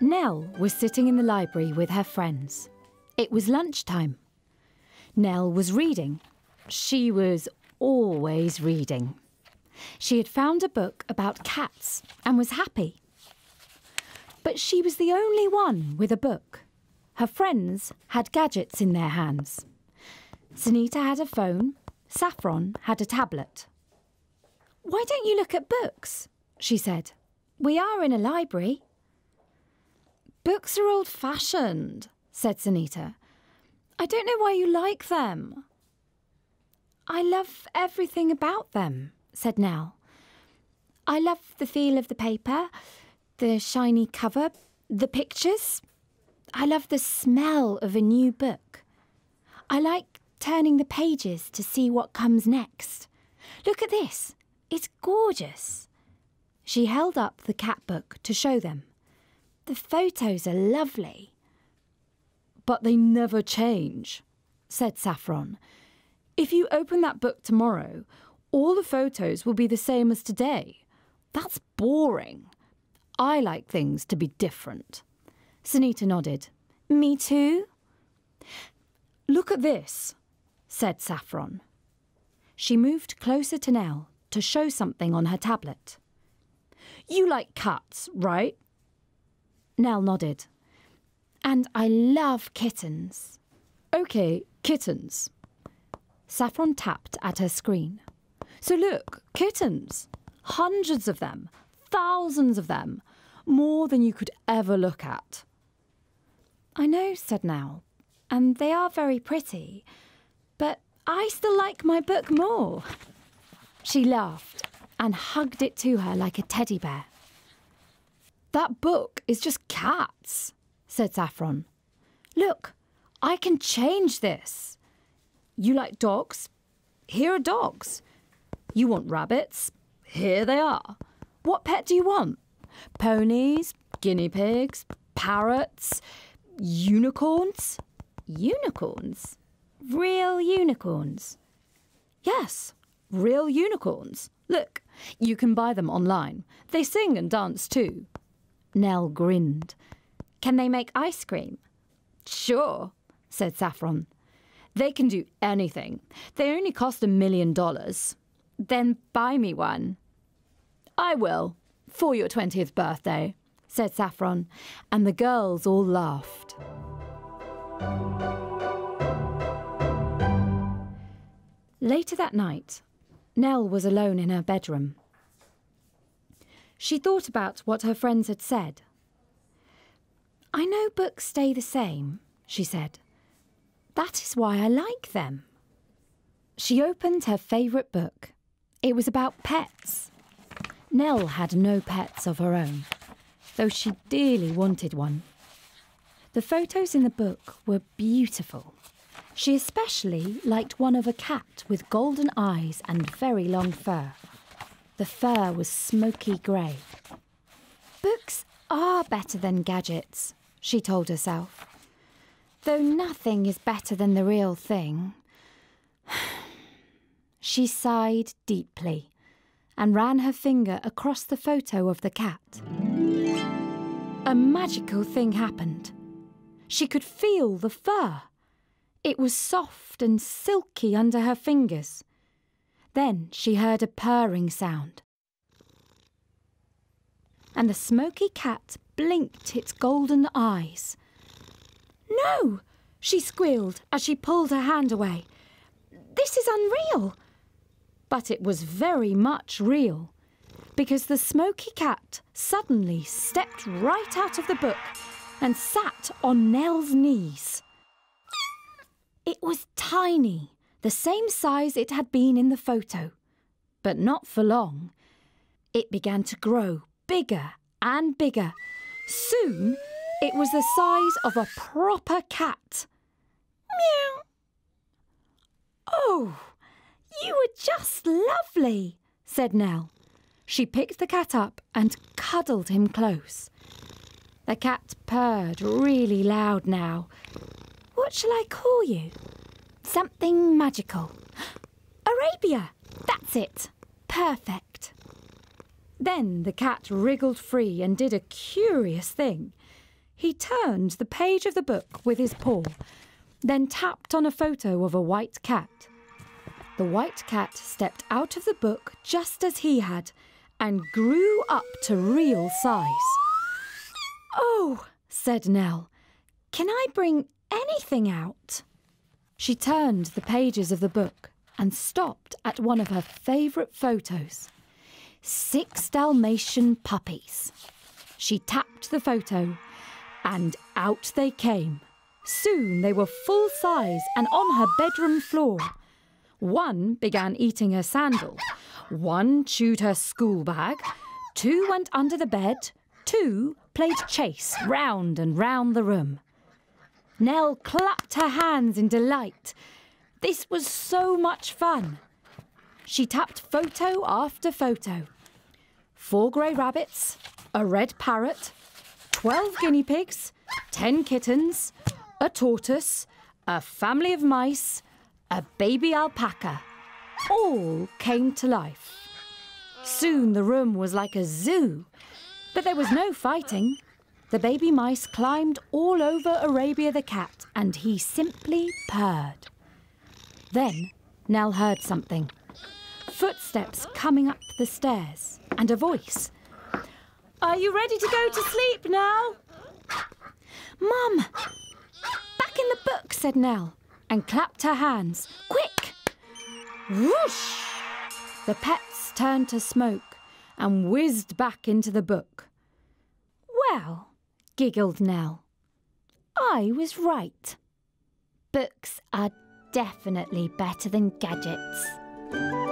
Nell was sitting in the library with her friends. It was lunchtime. Nell was reading. She was always reading. She had found a book about cats and was happy. But she was the only one with a book. Her friends had gadgets in their hands. Sunita had a phone. Saffron had a tablet. "Why don't you look at books?" she said. "We are in a library." "Books are old-fashioned," said Sunita. "I don't know why you like them." "I love everything about them," said Nell. "I love the feel of the paper, the shiny cover, the pictures. I love the smell of a new book. I like turning the pages to see what comes next. Look at this. It's gorgeous." She held up the cat book to show them. "The photos are lovely." "But they never change," said Saffron. "If you open that book tomorrow, all the photos will be the same as today. That's boring. I like things to be different." Sunita nodded. "Me too." "Look at this," said Saffron. She moved closer to Nell to show something on her tablet. "You like cats, right?" Nell nodded. "And I love kittens." "OK, kittens." Saffron tapped at her screen. "So look, kittens. Hundreds of them, thousands of them, more than you could ever look at." "I know," said Nell, "and they are very pretty, but I still like my book more." She laughed and hugged it to her like a teddy bear. "That book is just cats," said Saffron. "Look, I can change this. You like dogs? Here are dogs. You want rabbits? Here they are. What pet do you want? Ponies, guinea pigs, parrots, unicorns?" "Unicorns? Real unicorns?" "Yes, real unicorns. Look, you can buy them online. They sing and dance too." Nell grinned. "Can they make ice cream?" "Sure," said Saffron. "They can do anything. They only cost $1 million. Then buy me one." "I will, for your 20th birthday," said Saffron, and the girls all laughed. Later that night, Nell was alone in her bedroom. She thought about what her friends had said. "I know books stay the same," she said. "That is why I like them." She opened her favourite book. It was about pets. Nell had no pets of her own, though she dearly wanted one. The photos in the book were beautiful. She especially liked one of a cat with golden eyes and very long fur. The fur was smoky grey. "Books are better than gadgets," she told herself. "Though nothing is better than the real thing." She sighed deeply and ran her finger across the photo of the cat. A magical thing happened. She could feel the fur. It was soft and silky under her fingers. Then she heard a purring sound. And the smoky cat blinked its golden eyes. "No!" she squealed as she pulled her hand away. "This is unreal!" But it was very much real, because the smoky cat suddenly stepped right out of the book and sat on Nell's knees. It was tiny, the same size it had been in the photo, but not for long. It began to grow bigger and bigger. Soon, it was the size of a proper cat. "Meow." "Oh, you were just lovely," said Nell. She picked the cat up and cuddled him close. The cat purred really loud now. "What shall I call you?" "Something magical." "Arabia! That's it. Perfect." Then the cat wriggled free and did a curious thing. He turned the page of the book with his paw, then tapped on a photo of a white cat. The white cat stepped out of the book just as he had and grew up to real size. "Oh," said Nell, "can I bring anything out?" She turned the pages of the book and stopped at one of her favourite photos. 6 Dalmatian puppies. She tapped the photo and out they came. Soon they were full size and on her bedroom floor. One began eating her sandal. One chewed her school bag. 2 went under the bed. 2 played chase round and round the room. Nell clapped her hands in delight. This was so much fun. She tapped photo after photo. 4 grey rabbits, a red parrot, 12 guinea pigs, 10 kittens, a tortoise, a family of mice, a baby alpaca. All came to life. Soon the room was like a zoo, but there was no fighting. The baby mice climbed all over Arabia the cat, and he simply purred. Then Nell heard something. Footsteps coming up the stairs, and a voice. "Are you ready to go to sleep now?" "Mum, back in the book," said Nell, and clapped her hands. "Quick!" Whoosh! The pets turned to smoke and whizzed back into the book. "Well," giggled Nell, "I was right. Books are definitely better than gadgets."